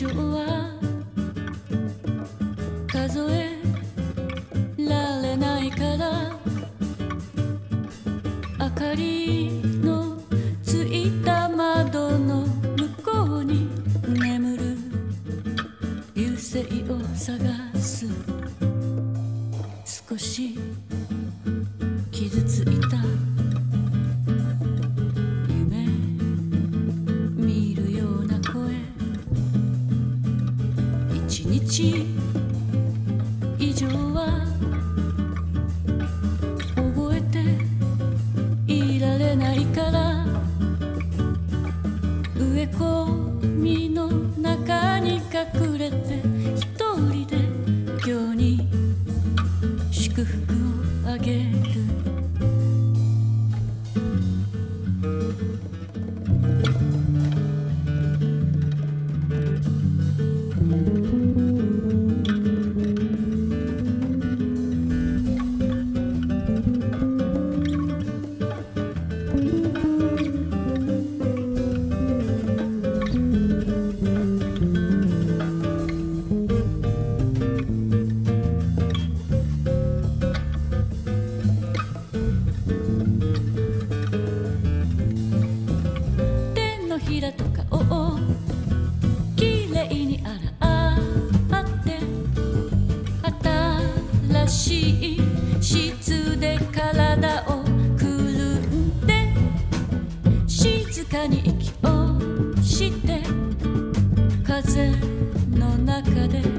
上は数えられないから明かりのついた窓の向こうに眠る流星を探す。少し傷ついた夢見るような声、一日以上は覚えていられないから、植え込みの中に隠れて一人で今日に祝福をあげる。ひらとかをきれいに洗って新しい質で体をくるんで静かに息をして風の中で